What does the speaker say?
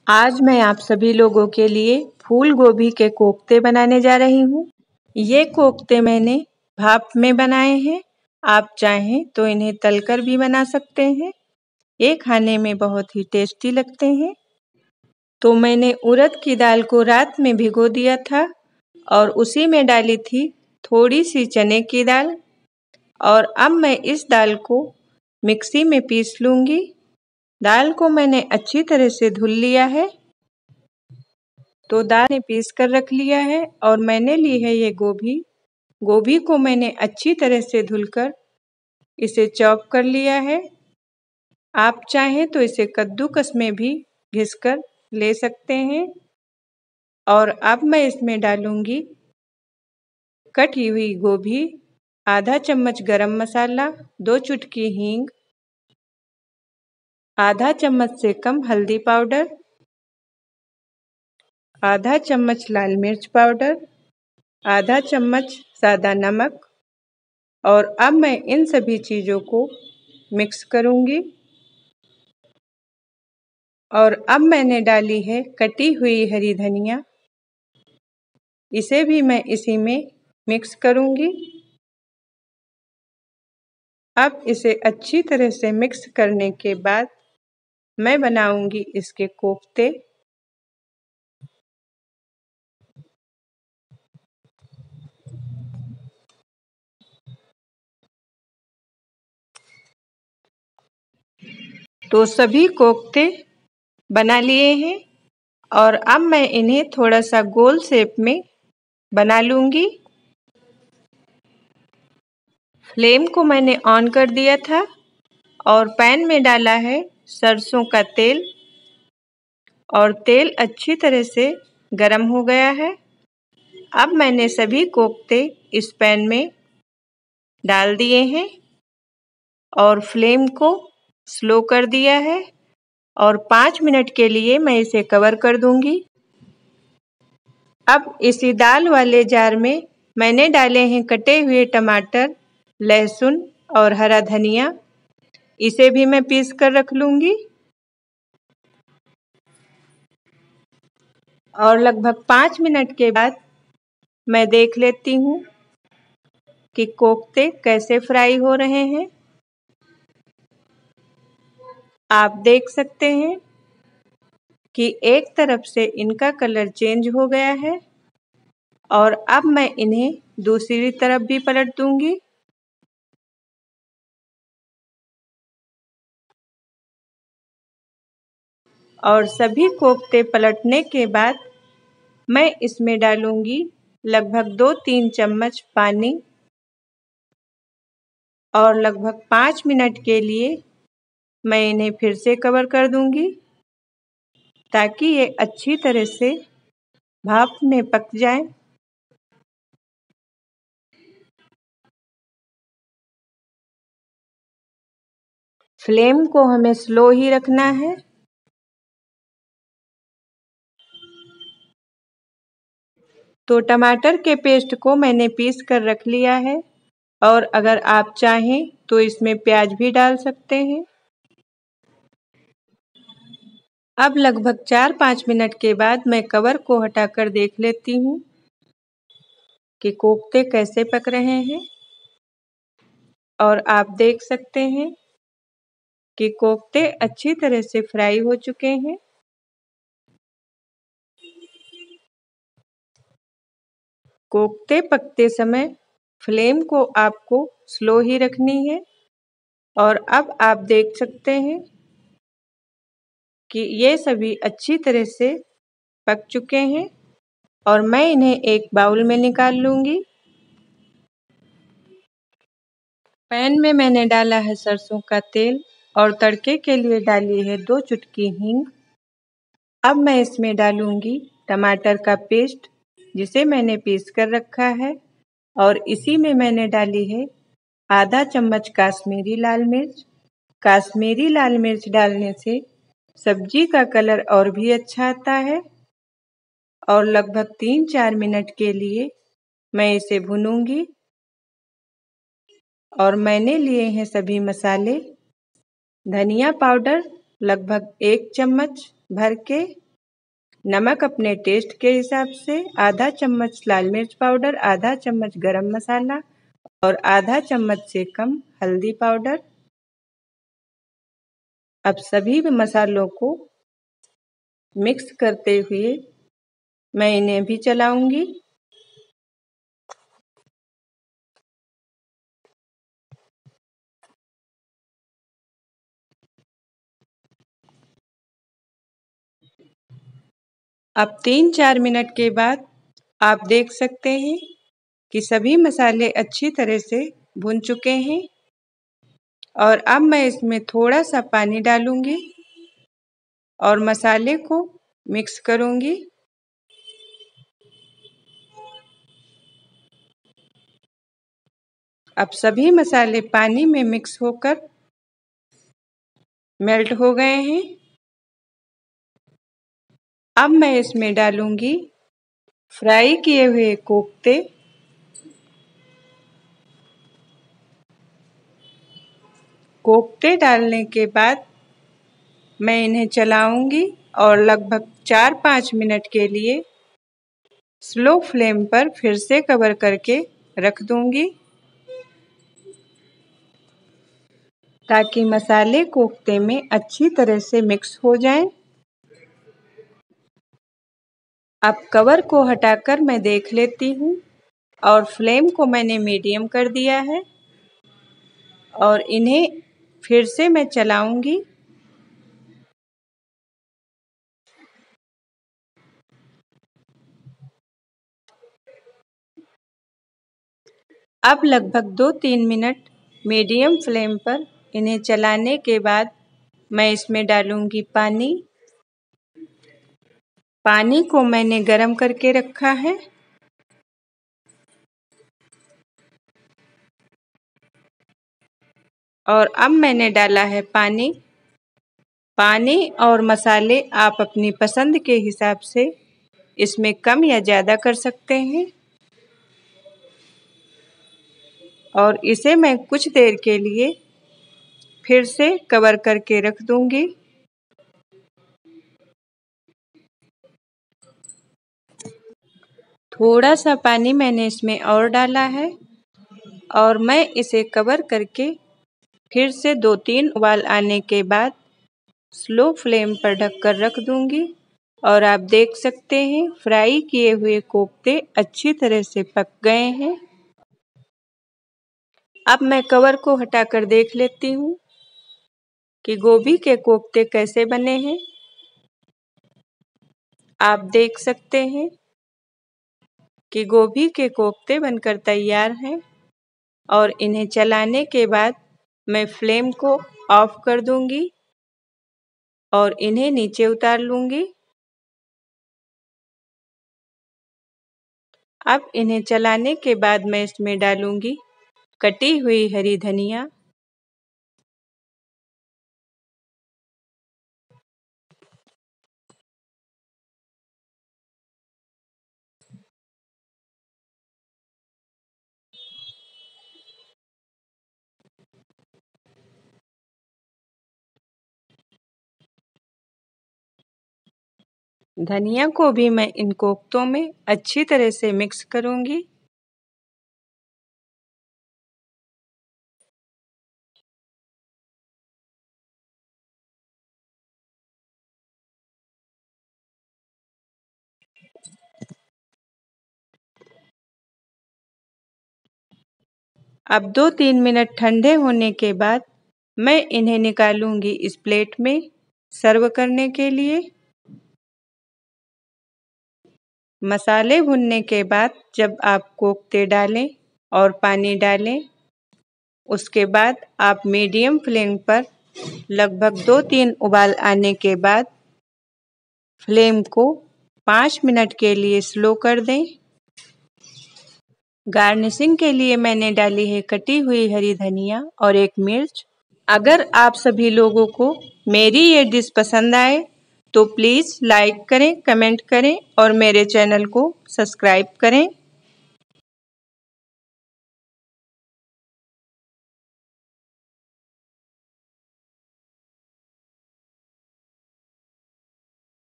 आज मैं आप सभी लोगों के लिए फूल गोभी के कोफ्ते बनाने जा रही हूँ। ये कोफ्ते मैंने भाप में बनाए हैं। आप चाहें तो इन्हें तलकर भी बना सकते हैं। ये खाने में बहुत ही टेस्टी लगते हैं। तो मैंने उड़द की दाल को रात में भिगो दिया था और उसी में डाली थी थोड़ी सी चने की दाल। और अब मैं इस दाल को मिक्सी में पीस लूँगी। दाल को मैंने अच्छी तरह से धुल लिया है। तो दाल ने पीस कर रख लिया है और मैंने ली है ये गोभी। गोभी को मैंने अच्छी तरह से धुलकर इसे चॉप कर लिया है। आप चाहें तो इसे कद्दूकस में भी घिसकर ले सकते हैं। और अब मैं इसमें डालूंगी कटी हुई गोभी, आधा चम्मच गरम मसाला, 2 चुटकी हींग, आधा चम्मच से कम हल्दी पाउडर, आधा चम्मच लाल मिर्च पाउडर, आधा चम्मच सादा नमक। और अब मैं इन सभी चीज़ों को मिक्स करूंगी। और अब मैंने डाली है कटी हुई हरी धनिया। इसे भी मैं इसी में मिक्स करूंगी। अब इसे अच्छी तरह से मिक्स करने के बाद मैं बनाऊंगी इसके कोफ्ते। तो सभी कोफ्ते बना लिए हैं और अब मैं इन्हें थोड़ा सा गोल शेप में बना लूंगी। फ्लेम को मैंने ऑन कर दिया था और पैन में डाला है सरसों का तेल और तेल अच्छी तरह से गरम हो गया है। अब मैंने सभी कोफ्ते इस पैन में डाल दिए हैं और फ्लेम को स्लो कर दिया है और 5 मिनट के लिए मैं इसे कवर कर दूंगी। अब इसी दाल वाले जार में मैंने डाले हैं कटे हुए टमाटर, लहसुन और हरा धनिया। इसे भी मैं पीस कर रख लूंगी। और लगभग 5 मिनट के बाद मैं देख लेती हूँ कि कोफ्ते कैसे फ्राई हो रहे हैं। आप देख सकते हैं कि एक तरफ से इनका कलर चेंज हो गया है और अब मैं इन्हें दूसरी तरफ भी पलट दूंगी। और सभी कोफ्ते पलटने के बाद मैं इसमें डालूंगी लगभग 2-3 चम्मच पानी और लगभग 5 मिनट के लिए मैं इन्हें फिर से कवर कर दूंगी ताकि ये अच्छी तरह से भाप में पक जाए। फ्लेम को हमें स्लो ही रखना है। तो टमाटर के पेस्ट को मैंने पीस कर रख लिया है और अगर आप चाहें तो इसमें प्याज भी डाल सकते हैं। अब लगभग 4-5 मिनट के बाद मैं कवर को हटाकर देख लेती हूँ कि कोफ्ते कैसे पक रहे हैं। और आप देख सकते हैं कि कोफ्ते अच्छी तरह से फ्राई हो चुके हैं। कोफ्ते पकते समय फ्लेम को आपको स्लो ही रखनी है। और अब आप देख सकते हैं कि ये सभी अच्छी तरह से पक चुके हैं और मैं इन्हें एक बाउल में निकाल लूंगी। पैन में मैंने डाला है सरसों का तेल और तड़के के लिए डाली है 2 चुटकी हींग। अब मैं इसमें डालूंगी टमाटर का पेस्ट जिसे मैंने पीस कर रखा है और इसी में मैंने डाली है आधा चम्मच काश्मीरी लाल मिर्च। काश्मीरी लाल मिर्च डालने से सब्जी का कलर और भी अच्छा आता है। और लगभग 3-4 मिनट के लिए मैं इसे भूनूंगी। और मैंने लिए हैं सभी मसाले। धनिया पाउडर लगभग 1 चम्मच भर के, नमक अपने टेस्ट के हिसाब से, आधा चम्मच लाल मिर्च पाउडर, आधा चम्मच गरम मसाला और आधा चम्मच से कम हल्दी पाउडर। अब सभी मसालों को मिक्स करते हुए मैं इन्हें भी चलाऊंगी। अब 3-4 मिनट के बाद आप देख सकते हैं कि सभी मसाले अच्छी तरह से भुन चुके हैं और अब मैं इसमें थोड़ा सा पानी डालूंगी और मसाले को मिक्स करूंगी। अब सभी मसाले पानी में मिक्स होकर मेल्ट हो गए हैं। अब मैं इसमें डालूंगी फ्राई किए हुए कोफ्ते। कोफ्ते डालने के बाद मैं इन्हें चलाऊंगी और लगभग 4-5 मिनट के लिए स्लो फ्लेम पर फिर से कवर करके रख दूंगी ताकि मसाले कोफ्ते में अच्छी तरह से मिक्स हो जाएं। अब कवर को हटाकर मैं देख लेती हूँ और फ्लेम को मैंने मीडियम कर दिया है और इन्हें फिर से मैं चलाऊंगी। अब लगभग 2-3 मिनट मीडियम फ्लेम पर इन्हें चलाने के बाद मैं इसमें डालूंगी पानी। पानी को मैंने गरम करके रखा है और अब मैंने डाला है पानी। पानी और मसाले आप अपनी पसंद के हिसाब से इसमें कम या ज़्यादा कर सकते हैं और इसे मैं कुछ देर के लिए फिर से कवर करके रख दूंगी। थोड़ा सा पानी मैंने इसमें और डाला है और मैं इसे कवर करके फिर से 2-3 उबाल आने के बाद स्लो फ्लेम पर ढककर रख दूंगी और आप देख सकते हैं फ्राई किए हुए कोफ्ते अच्छी तरह से पक गए हैं। अब मैं कवर को हटाकर देख लेती हूँ कि गोभी के कोफ्ते कैसे बने हैं। आप देख सकते हैं कि गोभी के कोफ्ते बनकर तैयार हैं और इन्हें चलाने के बाद मैं फ्लेम को ऑफ कर दूंगी और इन्हें नीचे उतार लूंगी। अब इन्हें चलाने के बाद मैं इसमें डालूंगी कटी हुई हरी धनिया। धनिया को भी मैं इन कोफ्तों में अच्छी तरह से मिक्स करूंगी। अब 2-3 मिनट ठंडे होने के बाद मैं इन्हें निकालूंगी इस प्लेट में सर्व करने के लिए। मसाले भुनने के बाद जब आप कोफ्ते डालें और पानी डालें, उसके बाद आप मीडियम फ्लेम पर लगभग 2-3 उबाल आने के बाद फ्लेम को 5 मिनट के लिए स्लो कर दें। गार्निशिंग के लिए मैंने डाली है कटी हुई हरी धनिया और 1 मिर्च। अगर आप सभी लोगों को मेरी ये डिश पसंद आए तो प्लीज़ लाइक करें, कमेंट करें और मेरे चैनल को सब्सक्राइब करें।